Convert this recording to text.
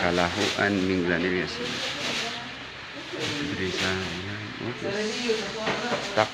Kalahuan, Minglanilla City. Diri sa ayan, office. Tak.